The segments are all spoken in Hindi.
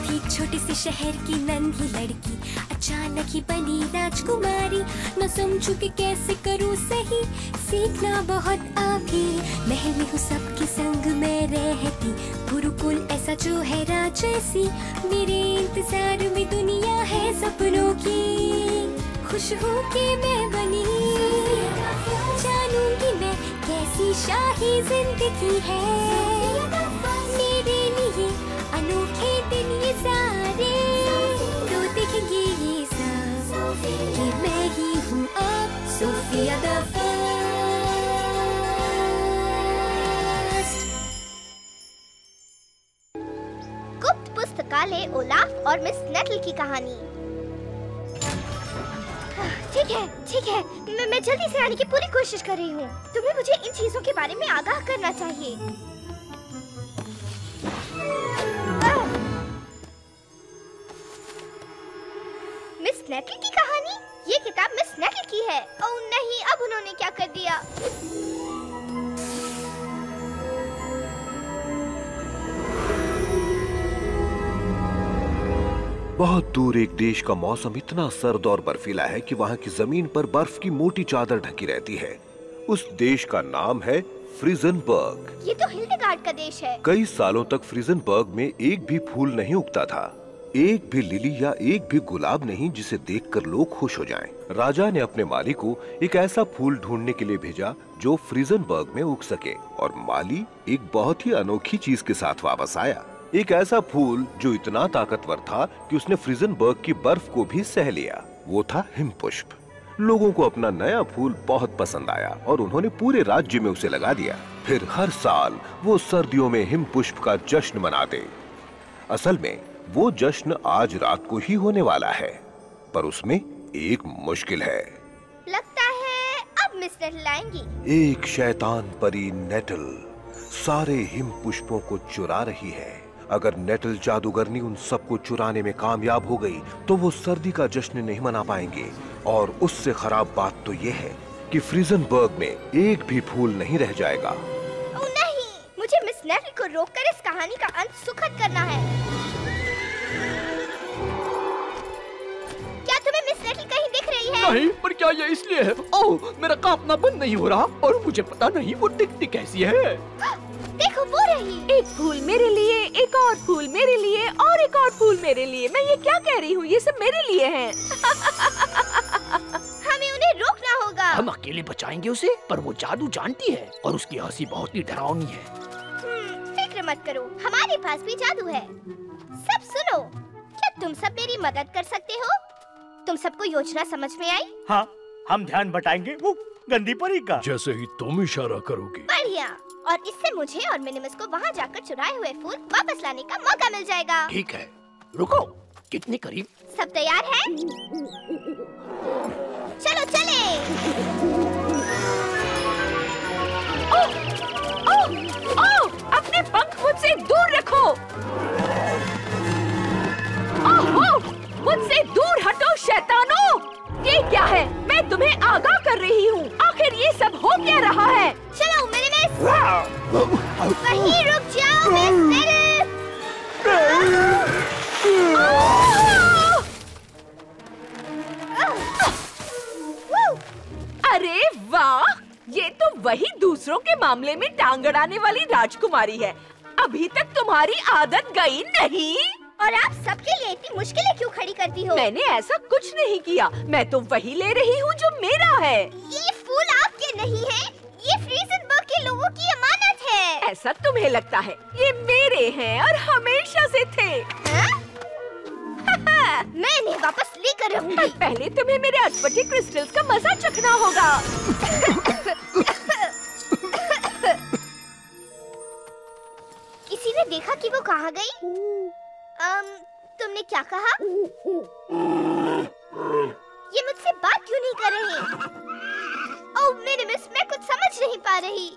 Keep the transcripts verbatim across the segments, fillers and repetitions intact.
थी एक छोटे से शहर की नन्ही लड़की, अचानक ही बनी राजकुमारी। न समझू कि कैसे करूँ सही, सीखना बहुत अभी। महल में हूँ सबके संग मैं रहती, गुरुकुल ऐसा जो है राजसी। मेरे इंतजार में दुनिया है सपनों की, खुश हूँ कि मैं बनी। जानूंगी मैं कैसी शाही जिंदगी है, मेरे लिए अनोखे दिन ये सारे। तो देखेंगे ये सब कि मैं ही हूँ अब सोफिया द फर्स्ट। गुप्त पुस्तकालय ओलाफ और मिस नेटल की कहानी। ठीक है, ठीक है, मैं, मैं जल्दी से आने की पूरी कोशिश कर रही हूँ। तुम्हें मुझे इन चीजों के बारे में आगाह करना चाहिए। मिस नेटल की कहानी? ये किताब मिस नेटल की है। ओह नहीं, अब उन्होंने क्या कर दिया? बहुत दूर एक देश का मौसम इतना सर्द और बर्फीला है कि वहाँ की जमीन पर बर्फ की मोटी चादर ढकी रहती है। उस देश का नाम है फ्रीजनबर्ग। ये तो हिल्डेगार्ड का देश है। कई सालों तक फ्रीजनबर्ग में एक भी फूल नहीं उगता था, एक भी लिली या एक भी गुलाब नहीं जिसे देखकर लोग खुश हो जाएं। राजा ने अपने माली को एक ऐसा फूल ढूंढने के लिए भेजा जो फ्रीजनबर्ग में उग सके, और माली एक बहुत ही अनोखी चीज के साथ वापस आया। एक ऐसा फूल जो इतना ताकतवर था कि उसने फ्रीजनबर्ग की बर्फ को भी सह लिया। वो था हिमपुष्प। लोगों को अपना नया फूल बहुत पसंद आया और उन्होंने पूरे राज्य में उसे लगा दिया। फिर हर साल वो सर्दियों में हिमपुष्प का जश्न मनाते। असल में वो जश्न आज रात को ही होने वाला है, पर उसमें एक मुश्किल है। लगता है अब मिस नेटल आएंगी। एक शैतान परी नेटल सारे हिमपुष्पों को चुरा रही है। अगर नेटल जादूगरनी उन सबको चुराने में कामयाब हो गई तो वो सर्दी का जश्न नहीं मना पाएंगे। और उससे खराब बात तो ये है कि फ्रीजनबर्ग में एक भी फूल नहीं रह जाएगा। ओह नहीं, मुझे मिस नेटल को रोककर इस कहानी का अंत सुखद करना है। क्या तुम्हें मिस नेटल कहीं दिख रही है? नहीं, पर क्या ये इसलिए है? ओह, मेरा कांपना बंद नहीं हो रहा और मुझे पता नहीं वो दिखती कैसी है। देखो वो रही। एक फूल मेरे लिए, एक और फूल मेरे लिए और एक और फूल मेरे लिए। मैं ये क्या कह रही हूँ, ये सब मेरे लिए हैं। हमें उन्हें रोकना होगा। हम अकेले बचाएंगे उसे, पर वो जादू जानती है और उसकी हंसी बहुत ही डरावनी है। फिक्र मत करो, हमारे पास भी जादू है। सब सुनो, क्या तुम सब मेरी मदद कर सकते हो? तुम सबको योजना समझ में आई? हाँ, हम ध्यान बटाएंगे वो गंदी परी का। जैसे ही तुम इशारा करोगी। बढ़िया। और इससे मुझे और मिनिमस को वहाँ जाकर चुराए हुए फूल वापस लाने का मौका मिल जाएगा। ठीक है, रुको, कितने करीब? सब तैयार हैं? चलो चले। ओह, ओह, ओह, अपने पंख मुझसे दूर रखो। ओह, ओह, मुझसे दूर हटो शैतानों। ये क्या है? मैं तुम्हें आगाह कर रही हूँ। आखिर ये सब हो क्या रहा है? चलो मेरे मिस। वहीं रुक जाओ मिस अरे वाह, ये तो वही दूसरों के मामले में टांग अड़ाने वाली राजकुमारी है। अभी तक तुम्हारी आदत गई नहीं। और आप सबके लिए इतनी मुश्किलें क्यों खड़ी करती हो? मैंने ऐसा कुछ नहीं किया, मैं तो वही ले रही हूँ जो मेरा है। ये फूल आपके नहीं है, ये फ्रीजनबर्ग के लोगों की अमानत है। ऐसा तुम्हें लगता है? ये मेरे हैं और हमेशा से थे। मैं इन्हें वापस लेकर रहूंगी। पहले तुम्हें मेरे अटपटे क्रिस्टल्स का मजा चखना होगा। किसी ने देखा कि वो कहाँ गई? अम, तुमने क्या कहा? ये मुझसे बात क्यों नहीं कर रही? ओह मेरे मिस, मैं कुछ समझ नहीं पा रही।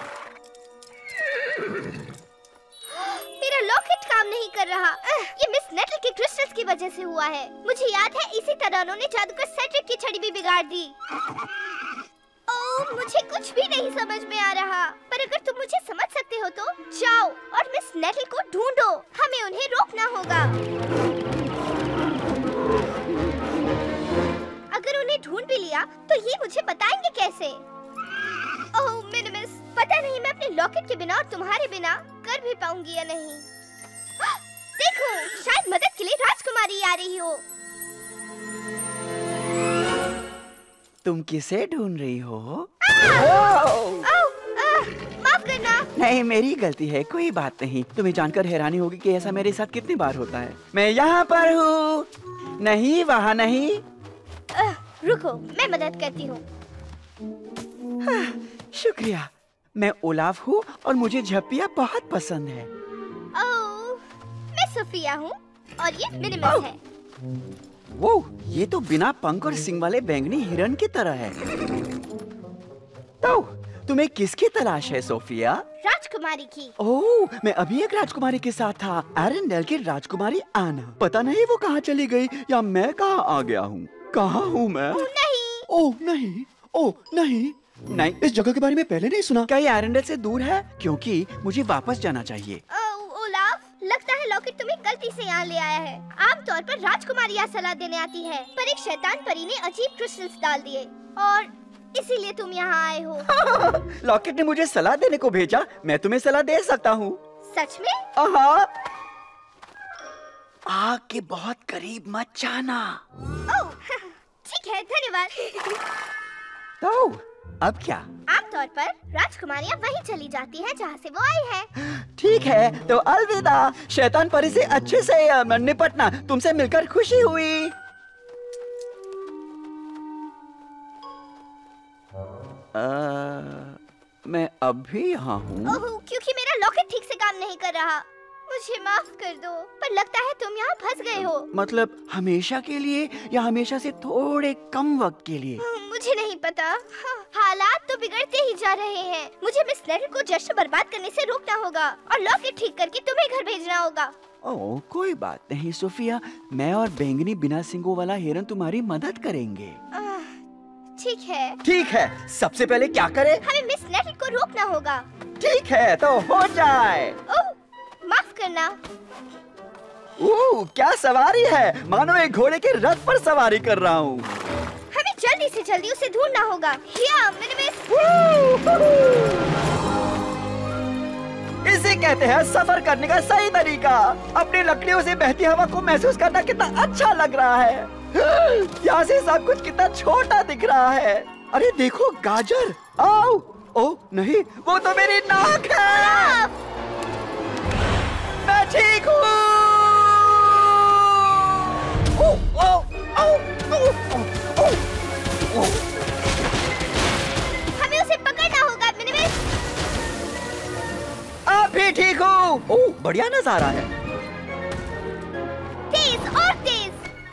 मेरा लॉकेट काम नहीं कर रहा। ये मिस नेटल के क्रिस्टल्स की वजह से हुआ है। मुझे याद है इसी तरह उन्होंने जादूगर सेड्रिक की छड़ी भी बिगाड़ दी। ओह मुझे कुछ भी नहीं समझ में आ रहा। पर अगर तुम मुझे समझ सकते हो तो जाओ और मिस नेटल को ढूंढो। हमें उन्हें रोकना होगा। अगर उन्हें ढूंढ भी लिया तो ये मुझे बताएंगे कैसे? ओह मिनिमस, पता नहीं मैं अपने लॉकेट के बिना और तुम्हारे बिना कर भी पाऊंगी या नहीं। देखो, शायद मदद के लिए राजकुमारी आ रही हो। तुम किसे ढूंढ रही हो? माफ करना। नहीं, मेरी गलती है, कोई बात नहीं। तुम्हें जानकर हैरानी होगी कि ऐसा मेरे साथ कितनी बार होता है। मैं यहाँ पर हूँ। नहीं, वहाँ नहीं। आ, रुको, मैं मदद करती हूँ। शुक्रिया। मैं ओलाफ हूँ और मुझे झप्पियाँ बहुत पसंद है। ओह, मैं सोफिया हूँ और ये मिनिमस है। वो, ये तो बिना पंख और सिंग वाले बैंगनी हिरन की तरह है। तो तुम्हें किसकी तलाश है सोफिया? राजकुमारी की। ओह, मैं अभी एक राजकुमारी के साथ था, एरेंडेल की राजकुमारी आना। पता नहीं वो कहाँ चली गई या मैं कहाँ आ गया हूँ। कहाँ हूँ मैं? ओह नहीं। ओह नहीं, ओह नहीं, नहीं, इस जगह के बारे में पहले नहीं सुना। क्या ये एरेंडेल से दूर है? क्योंकि मुझे वापस जाना चाहिए। ओह ओलाफ, लगता है लॉकेट तुम्हें गलती से यहाँ ले आया है। आमतौर पर राजकुमारी यहाँ सलाह देने आती है, पर एक शैतान परी ने अजीब क्रिस्टल्स डाल दिए और इसीलिए तुम यहाँ आए हो। लॉकेट ने मुझे सलाह देने को भेजा। मैं तुम्हें सलाह दे सकता हूँ। सच में? हाँ। आग के बहुत करीब मत जाना। ओह, ठीक है, धन्यवाद। तो अब क्या? आमतौर पर राजकुमारियाँ वहीं चली जाती हैं जहाँ से वो आई है। ठीक है, तो अलविदा। शैतान परी से अच्छे से अ, निपटना। तुमसे मिलकर खुशी हुई। आ, मैं अब भी यहाँ हूँ। ओह, क्योंकि मेरा लॉकेट ठीक से काम नहीं कर रहा। मुझे माफ कर दो, पर लगता है तुम यहाँ फंस गए हो। मतलब हमेशा के लिए या हमेशा से थोड़े कम वक्त के लिए? मुझे नहीं पता। हालात तो बिगड़ते ही जा रहे हैं। मुझे मिस नेटल को जश्न बर्बाद करने से रोकना होगा और लॉकेट ठीक करके तुम्हें घर भेजना होगा। ओह, कोई बात नहीं सोफिया। मैं और बैंगनी बिना सिंगों वाला हिरन तुम्हारी मदद करेंगे। ठीक है। ठीक है, सबसे पहले क्या करें? हमें मिस नेटल को रोकना होगा। ठीक है, तो हो जाए। ओह, माफ करना। ओह, क्या सवारी है! मानो एक घोड़े के रथ पर सवारी कर रहा हूँ। हमें जल्दी से जल्दी उसे ढूंढना होगा। या, इसे कहते हैं सफर करने का सही तरीका। अपनी लकड़ियों से बहती हवा को महसूस करना कितना अच्छा लग रहा है। यहाँ से सब कुछ कितना छोटा दिख रहा है। अरे देखो, गाजर। आओ। ओह नहीं, वो तो मेरी नाक है। मैं ठीक हूँ। ओह, ओह, ओह, ओह, ओह, ओह। हमें उसे पकड़ना होगा मिनिमस। आप भी ठीक हो? ओह, बढ़िया नजारा है। तेज और तेज।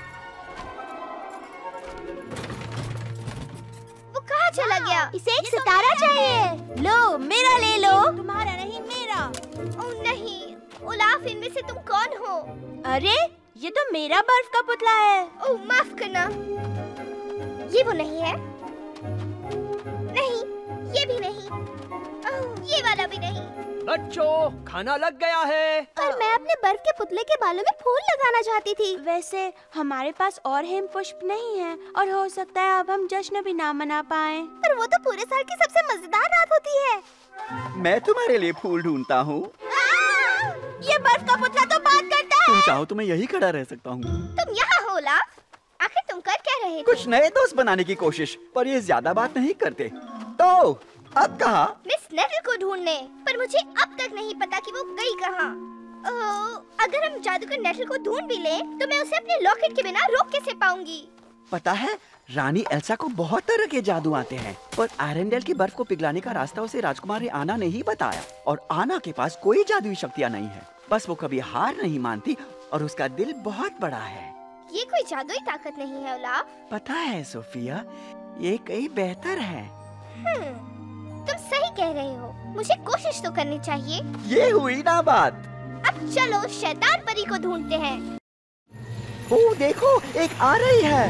वो कहाँ चला गया? इसे एक सितारा चाहिए। लो, मेरा ले लो। तुम्हारा नहीं, मेरा। ओह नहीं, ओलाफ, इनमें से तुम कौन हो? अरे, ये तो मेरा बर्फ का पुतला है। ओह, माफ करना। ये वो नहीं है। नहीं, ये भी नहीं। ओह, ये वाला भी नहीं। बच्चों, खाना लग गया है। पर मैं अपने बर्फ के पुतले के बालों में फूल लगाना चाहती थी। वैसे हमारे पास और हेम पुष्प नहीं है और हो सकता है अब हम जश्न भी ना मना पाएं। पर वो तो पूरे साल की सबसे मजेदार रात होती है। मैं तुम्हारे लिए फूल ढूंढता हूँ। ये बर्फ का पुतला तो बात करता है। तुम चाहो तो मैं यही खड़ा रह सकता हूँ। तुम यहाँ हो ओलाफ? आखिर तुम कर क्या रहे थे? कुछ नए दोस्त बनाने की कोशिश, पर ये ज्यादा बात नहीं करते। तो अब कहाँ? मिस नेटल को ढूंढने, पर मुझे अब तक नहीं पता कि वो गई कहाँ। ओह, अगर हम जादूगर नेटल को ढूंढ भी लें, तो मैं उसे अपने लॉकेट के बिना रोक कैसे पाऊंगी? पता है, रानी एल्सा को बहुत तरह के जादू आते हैं, पर एरेंडेल की बर्फ को पिघलाने का रास्ता उसे राजकुमारी आना ने ही बताया। और आना के पास कोई जादुई शक्तियाँ नहीं है, बस वो कभी हार नहीं मानती और उसका दिल बहुत बड़ा है। ये कोई जादुई ताकत नहीं है ओलाफ। पता है सोफिया, ये कहीं बेहतर है। हम्म, तुम सही कह रहे हो। मुझे कोशिश तो करनी चाहिए। ये हुई ना बात। अब चलो शैतान परी को ढूंढते हैं। ओह देखो, एक आ रही है।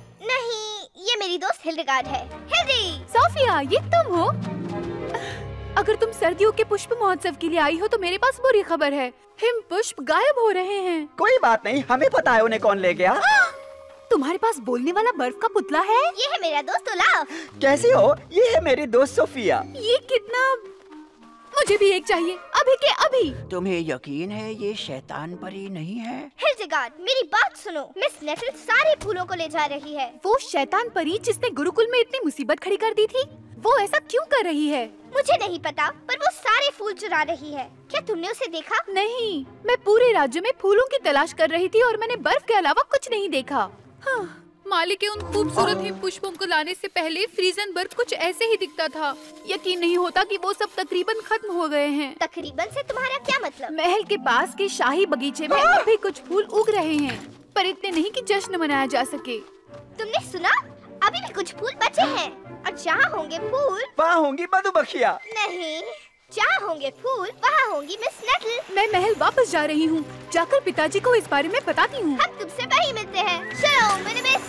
नहीं, ये मेरी दोस्त हिल्डेगार्ड है। हिल्डी! सोफिया, ये तुम हो? अगर तुम सर्दियों के पुष्प महोत्सव के लिए आई हो तो मेरे पास बुरी खबर है, हिम पुष्प गायब हो रहे हैं। कोई बात नहीं, हमें पता है उन्हें कौन ले गया। तुम्हारे पास बोलने वाला बर्फ का पुतला है? ये है मेरा दोस्त ओलाफ। कैसी हो? ये है मेरी दोस्त सोफिया। ये कितना, मुझे भी एक चाहिए, अभी के अभी। तुम्हें यकीन है ये शैतान परी नहीं है? हिल्डेगार्ड, मेरी बात सुनो। मिस नेटल सारे फूलों को ले जा रही है। वो शैतान परी जिसने गुरुकुल में इतनी मुसीबत खड़ी कर दी थी, वो ऐसा क्यों कर रही है? मुझे नहीं पता, पर वो सारे फूल चुरा रही है। क्या तुमने उसे देखा? नहीं, मैं पूरे राज्य में फूलों की तलाश कर रही थी और मैंने बर्फ के अलावा कुछ नहीं देखा। हाँ, माली के उन खूबसूरत हिम पुष्पों को लाने से पहले फ्रीजनबर्ग कुछ ऐसे ही दिखता था। यकीन नहीं होता कि वो सब तकरीबन खत्म हो गए हैं। तकरीबन से तुम्हारा क्या मतलब? महल के पास के शाही बगीचे में अभी कुछ फूल उग रहे हैं, पर इतने नहीं कि जश्न मनाया जा सके। तुमने सुना? अभी भी कुछ फूल बचे हैं, और जहाँ होंगे फूल वहाँ होंगी मधुमक्खियाँ। नहीं, जहाँ होंगे फूल वहाँ होंगी मिस नेटल। मैं महल वापस जा रही हूँ, जाकर पिताजी को इस बारे में बताती हूँ। हम तुमसे वहीं मिलते हैं। चलो मिनिमिस,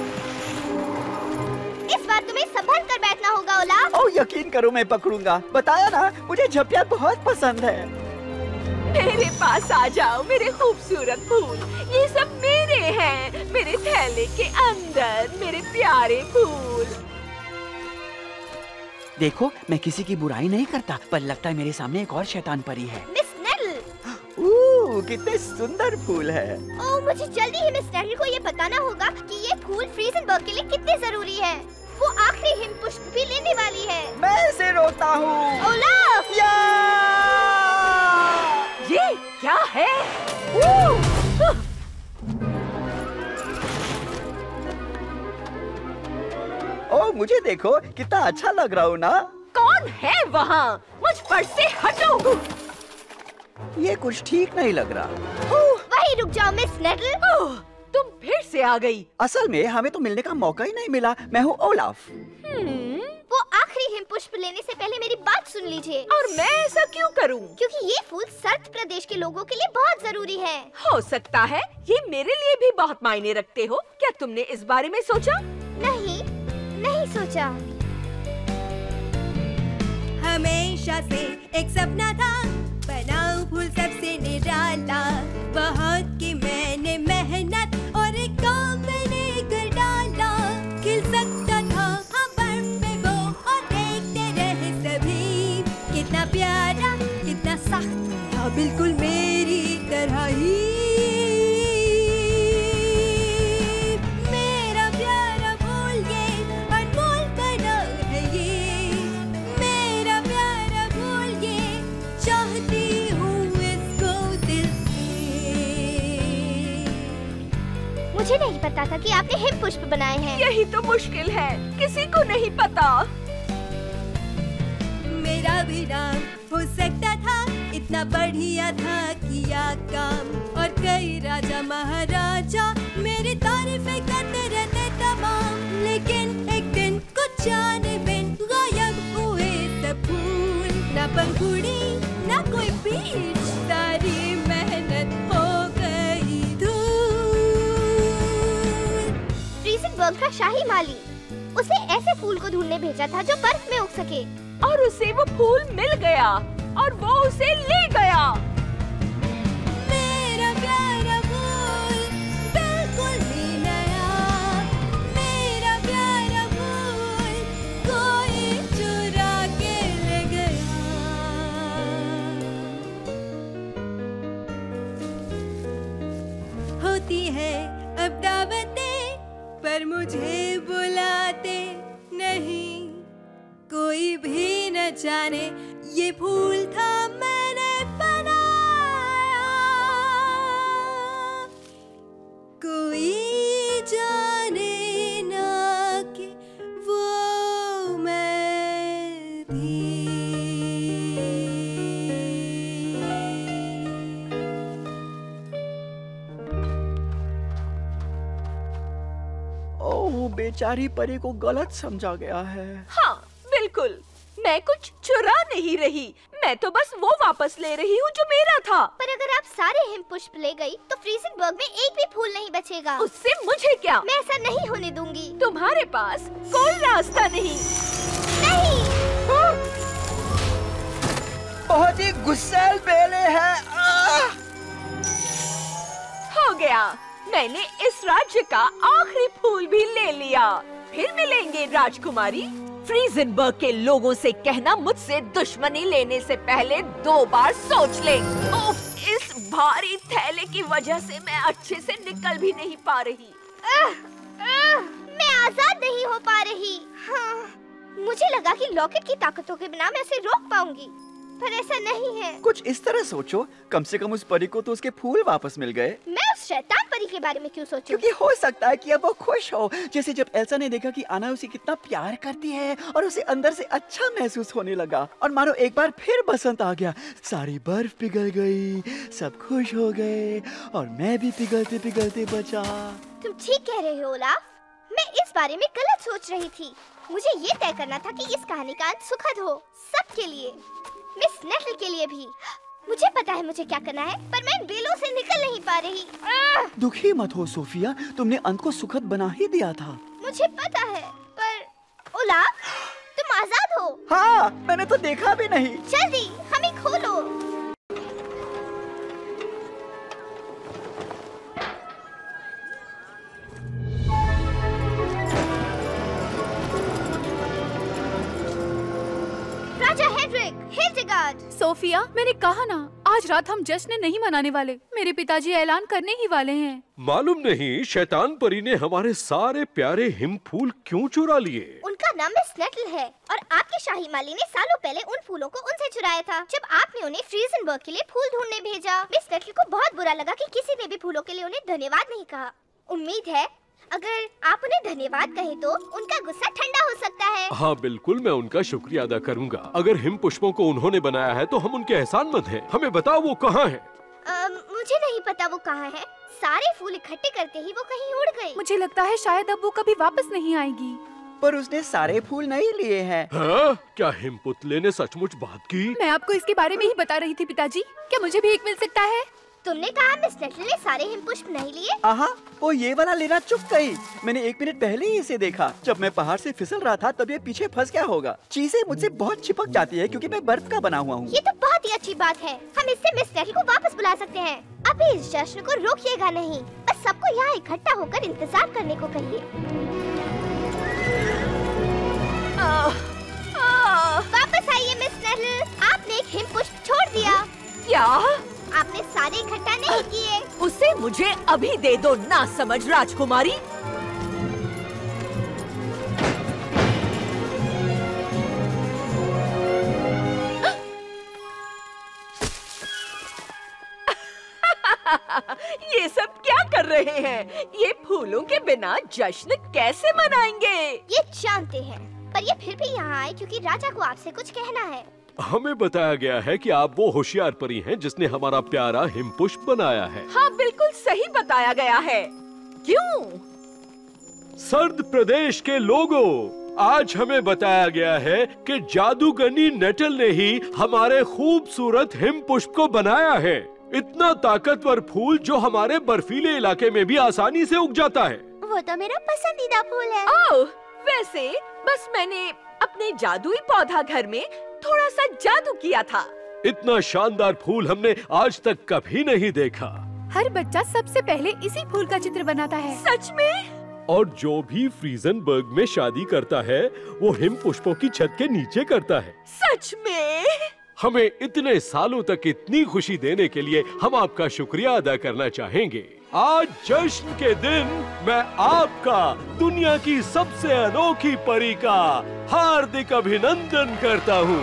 इस बार तुम्हें संभल कर बैठना होगा ओलाफ। ओ यकीन करो मैं पकड़ूंगा। बताया ना, मुझे झपिया बहुत पसंद है। मेरे पास आ जाओ मेरे खूबसूरत फूल, ये सब मेरे हैं, मेरे थैले के अंदर मेरे प्यारे फूल। देखो, मैं किसी की बुराई नहीं करता, पर लगता है मेरे सामने एक और शैतान परी है। मिस नेटल, ओह कितने सुंदर फूल है। ओह मुझे जल्दी ही मिस नेटल को ये बताना होगा कि ये फूल फ्रीजनबर्ग के लिए कितने जरूरी है। वो आखिरी हिम पुष्प भी लेने वाली है। मैं इसे रोकता हूँ। ओलाफ! ये क्या है? ओ मुझे देखो, कितना अच्छा लग रहा हूँ ना। कौन है वहाँ? मुझ पर से हटो। ये कुछ ठीक नहीं लग रहा। वहीं रुक जाओ मिस नेटल। तुम फिर से आ गई। असल में हमें तो मिलने का मौका ही नहीं मिला। मैं हूँ ओलाफ। वो आखिरी हिम पुष्प लेने से पहले मेरी बात सुन लीजिए। और मैं ऐसा क्यों करूं? क्योंकि ये फूल सर्द प्रदेश के लोगों के लिए बहुत जरूरी है। हो सकता है ये मेरे लिए भी बहुत मायने रखते हो। क्या तुमने इस बारे में सोचा? नहीं, नहीं सोचा। हमेशा से एक सपना था, बनाऊं फूल सबसे निराला। बहुत की मैंने मेहनत और एक काम मैंने कर डाला। खिल सकता था हाँ बर्फ में वो, और देखते रहे सभी। कितना प्यारा, कितना सख्त था, बिल्कुल मेरी तरह ही। मेरा प्यारा फूल ये अनमोल बना है ये। मेरा प्यारा फूल ये, चाहती हूँ इसको दिल से। मुझे नहीं पता था कि आपने हिम पुष्प बनाए हैं। यही तो मुश्किल है, किसी को नहीं पता। मेरा भी नाम हो सकता था, इतना बढ़िया था किया काम। और कई राजा महाराजा मेरी तारीफें करते रहते तमाम। लेकिन एक दिन कुछ जाने बिन गायब हुए सब फूल। ना पंखुड़ी ना कोई बीज, सारी मेहनत हो गई धूल। फ्रीजनबर्ग का शाही माली उसे ऐसे फूल को ढूंढने भेजा था जो बर्फ में उग सके, और उसे वो फूल मिल गया और वो उसे ले गया। मेरा प्यारा फूल बिल्कुल ही नया। मेरा प्यारा फूल कोई चुरा के ले गया। होती है अब दावतें, पर मुझे बुलाते नहीं। कोई भी न जाने ये फूल था मैंने बनाया। कोई जाने ना कि वो मैं थी। ओह बेचारी परी को गलत समझा गया है। हाँ बिल्कुल, मैं कुछ चुरा नहीं रही, मैं तो बस वो वापस ले रही हूँ जो मेरा था। पर अगर आप सारे हिम पुष्प ले गई तो फ्रीजनबर्ग में एक भी फूल नहीं बचेगा। उससे मुझे क्या? मैं ऐसा नहीं होने दूंगी। तुम्हारे पास कोई रास्ता नहीं। नहीं। हाँ? बहुत ही गुस्सैल बेले हैं। आह! हो गया, मैंने इस राज्य का आखिरी फूल भी ले लिया। फिर मिलेंगे राजकुमारी। फ्रीजनबर्ग के लोगों से कहना मुझसे दुश्मनी लेने से पहले दो बार सोच ले। उफ, इस भारी थैले की वजह से मैं अच्छे से निकल भी नहीं पा रही। आह, आह, मैं आजाद नहीं हो पा रही। हाँ, मुझे लगा कि लॉकेट की ताकतों के बिना मैं उसे रोक पाऊंगी, पर ऐसा नहीं है। कुछ इस तरह सोचो, कम से कम उस परी को तो उसके फूल वापस मिल गए। मैं उस शैतान परी के बारे में क्यों सोचूं? क्योंकि हो सकता है कि अब वो खुश हो, जैसे जब एल्सा ने देखा कि आना उसे कितना प्यार करती है और उसे अंदर से अच्छा महसूस होने लगा, और मानो एक बार फिर बसंत आ गया। सारी बर्फ पिघल गई, सब खुश हो गए और मैं भी पिघलते पिघलते बचा। तुम ठीक कह रहे हो ओलाफ, मैं इस बारे में गलत सोच रही थी। मुझे ये तय करना था कि इस कहानी का अंत सुखद हो, सबके लिए, मिस नेटल के लिए भी। मुझे पता है मुझे क्या करना है, पर मैं इन बेलों से निकल नहीं पा रही। आह! दुखी मत हो सोफिया, तुमने अंत को सुखद बना ही दिया था। मुझे पता है, पर ओलाफ, तुम आजाद हो। हाँ, मैंने तो देखा भी नहीं। जल्दी हमें खोलो। राजा हेड्रिक, हिल्डेगार्ड। सोफिया, मैंने कहा ना, आज रात हम जश्न नहीं मनाने वाले। मेरे पिताजी ऐलान करने ही वाले हैं। मालूम नहीं शैतान परी ने हमारे सारे प्यारे हिम फूल क्यों चुरा लिए। उनका नाम मिस नेटल है और आपके शाही माली ने सालों पहले उन फूलों को उनसे चुराया था, जब आपने उन्हें फ्रीजनबर्ग के लिए फूल ढूंढने भेजा। मिस नेटल को बहुत बुरा लगा कि किसी ने भी फूलों के लिए उन्हें धन्यवाद नहीं कहा। उम्मीद है अगर आप उन्हें धन्यवाद कहें तो उनका गुस्सा ठंडा हो सकता है। हाँ बिल्कुल, मैं उनका शुक्रिया अदा करूँगा। अगर हिम पुष्पों को उन्होंने बनाया है तो हम उनके एहसानमंद हैं। हमें बताओ वो कहाँ है। आ, मुझे नहीं पता वो कहाँ है। सारे फूल इकट्ठे करते ही वो कहीं उड़ गई। मुझे लगता है शायद अब वो कभी वापस नहीं आएगी। पर उसने सारे फूल नहीं लिए हैं। हाँ? क्या हिम पुतले ने सचमुच बात की? मैं आपको इसके बारे में ही बता रही थी पिताजी। क्या मुझे भी एक मिल सकता है? तुमने कहा मिस नेटल ने सारे हिमपुष्प नहीं लिए? आहा, वो ये वाला लेना चुक गई। मैंने एक मिनट पहले ही इसे देखा। जब मैं पहाड़ से फिसल रहा था तब ये पीछे फंस गया होगा। चीजें मुझसे बहुत चिपक जाती है क्योंकि मैं बर्फ का बना हुआ हूँ। ये तो बहुत ही अच्छी बात है। हम इससे मिस नेटल को वापस बुला सकते हैं। अभी इस जश्न को रोकिएगा नहीं, बस सबको यहाँ इकट्ठा होकर इंतजार करने को कहिए। वापस आइए मिस नेटल, आपने एक हिमपुष्प छोड़ दिया। क्या? आपने सारे इकट्ठा नहीं किए। उसे मुझे अभी दे दो, ना समझ राजकुमारी। ये सब क्या कर रहे हैं? ये फूलों के बिना जश्न कैसे मनाएंगे? ये जानते हैं, पर ये फिर भी यहाँ आए क्योंकि राजा को आपसे कुछ कहना है। हमें बताया गया है कि आप वो होशियार परी हैं जिसने हमारा प्यारा हिमपुष्प बनाया है। हाँ बिल्कुल सही बताया गया है। क्यों? सर्द प्रदेश के लोगों, आज हमें बताया गया है कि जादूगरनी नेटल ने ही हमारे खूबसूरत हिमपुष्प को बनाया है। इतना ताकतवर फूल जो हमारे बर्फीले इलाके में भी आसानी से उग जाता है। वो तो मेरा पसंदीदा फूल है। ओह, वैसे बस मैंने अपने जादुई पौधा घर में थोड़ा सा जादू किया था। इतना शानदार फूल हमने आज तक कभी नहीं देखा। हर बच्चा सबसे पहले इसी फूल का चित्र बनाता है। सच में? और जो भी फ्रीजनबर्ग में शादी करता है वो हिम पुष्पों की छत के नीचे करता है। सच में? हमें इतने सालों तक इतनी खुशी देने के लिए हम आपका शुक्रिया अदा करना चाहेंगे। आज जश्न के दिन मैं आपका, दुनिया की सबसे अनोखी परी का हार्दिक अभिनंदन करता हूँ।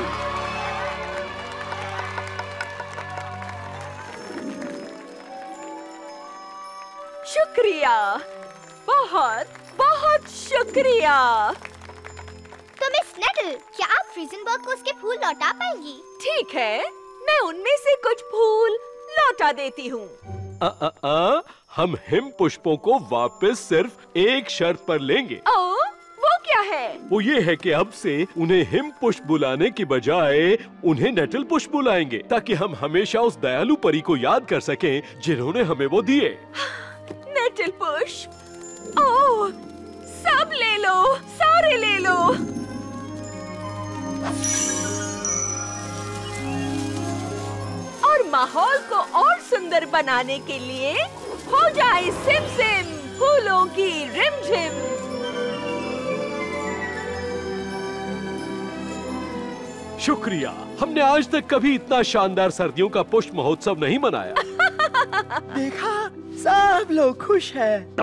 शुक्रिया, बहुत बहुत शुक्रिया। तो मिस नेटल, क्या आप फ्रीजनबर्ग को उसके फूल लौटा पाएंगी? ठीक है, मैं उनमें से कुछ फूल लौटा देती हूँ। आ, आ, आ, हम हिम पुष्पों को वापस सिर्फ एक शर्त पर लेंगे। ओ, वो क्या है? वो ये है कि अब से उन्हें हिम पुष्प बुलाने की बजाय उन्हें नेटल पुष्प बुलाएंगे, ताकि हम हमेशा उस दयालु परी को याद कर सकें जिन्होंने हमें वो दिए। नेटल पुष्प? ओह, सब ले लो, सारे ले लो। माहौल को और सुंदर बनाने के लिए हो जाए सिम सिम फूलों की रिमझिम। शुक्रिया, हमने आज तक कभी इतना शानदार सर्दियों का पुष्प महोत्सव नहीं मनाया। देखा, सब लोग खुश हैं।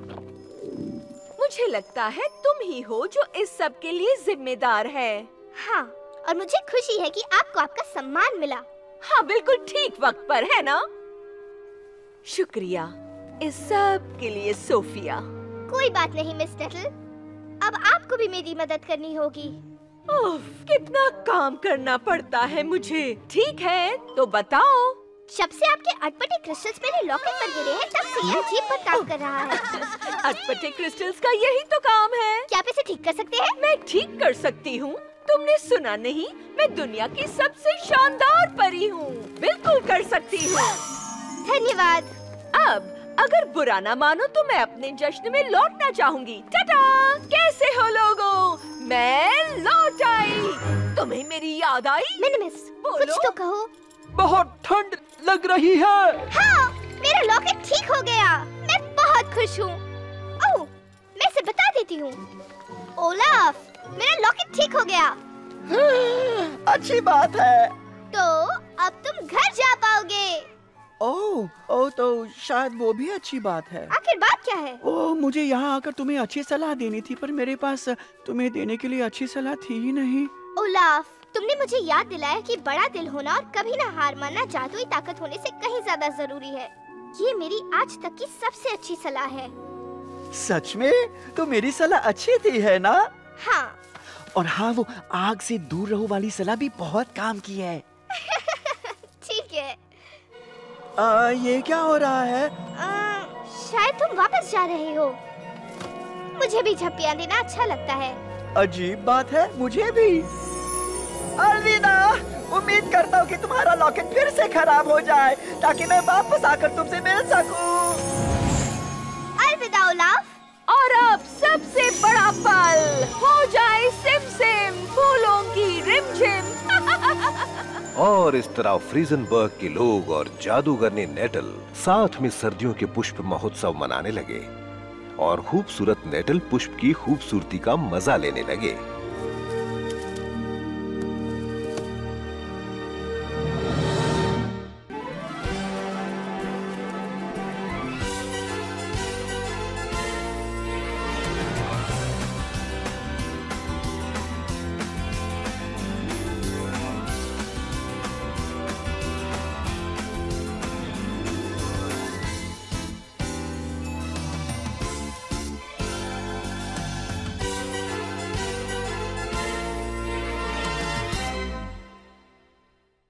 मुझे लगता है तुम ही हो जो इस सब के लिए जिम्मेदार है। हाँ, और मुझे खुशी है कि आपको आपका सम्मान मिला। हाँ, बिल्कुल ठीक वक्त पर, है ना? शुक्रिया इस सब के लिए सोफिया। कोई बात नहीं मिस नेटल, अब आपको भी मेरी मदद करनी होगी। ओह, कितना काम करना पड़ता है मुझे। ठीक है, तो बताओ। जब से आपके अटपटे क्रिस्टल्स मेरे लॉकेट पर गिरे हैं, तब से यह अजीब बर्ताव कर रहा है। अटपटे क्रिस्टल्स का यही तो काम है। क्या आप इसे ठीक कर सकते हैं? मैं ठीक कर सकती हूँ। तुमने सुना नहीं, मैं दुनिया की सबसे शानदार परी हूँ। बिल्कुल कर सकती हूँ। धन्यवाद। अब अगर बुरा ना मानो तो मैं अपने जश्न में लौटना चाहूँगी। टाटा, कैसे हो लोगों? मैं लौट आई। तुम्हें मेरी याद आई? मिनिमिस, कुछ तो कहो। बहुत ठंड लग रही है। हाँ, मेरा लॉकेट ठीक हो गया। मैं बहुत खुश हूँ। ओह, मैं इसे बता देती हूँ। ओलाफ, मेरा लॉकेट ठीक हो गया। अच्छी बात है। तो अब तुम घर जा पाओगे। ओह, ओह, तो शायद वो भी अच्छी बात है। आखिर बात क्या है? ओह, मुझे यहाँ आकर तुम्हें अच्छी सलाह देनी थी, पर मेरे पास तुम्हें देने के लिए अच्छी सलाह थी ही नहीं। ओलाफ, तुमने मुझे याद दिलाया कि बड़ा दिल होना और कभी ना हार मानना जादुई ताकत होने से कहीं ज्यादा जरूरी है। ये मेरी आज तक की सबसे अच्छी सलाह है। सच में? तो मेरी सलाह अच्छी थी, है ना? हाँ। और हाँ, वो आग से दूर रहो वाली सलाह भी बहुत काम की है। ठीक है। आ, ये क्या हो रहा है? आ, शायद तुम वापस जा रहे हो। मुझे भी झप्पियाँ देना अच्छा लगता है। अजीब बात है, मुझे भी। अलविदा। उम्मीद करता हूँ कि तुम्हारा लॉकेट फिर से खराब हो जाए ताकि मैं वापस आकर तुमसे मिल सकूं। अलविदा ओलाफ। और अब सबसे बड़ा पल, हो जाए सिम सिम फूलों की रिमझिम। और इस तरह फ्रीजनबर्ग के लोग और जादूगरनी नेटल साथ में सर्दियों के पुष्प महोत्सव मनाने लगे और खूबसूरत नेटल पुष्प की खूबसूरती का मजा लेने लगे।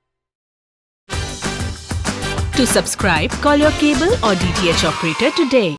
To subscribe, call your cable or D T H operator today.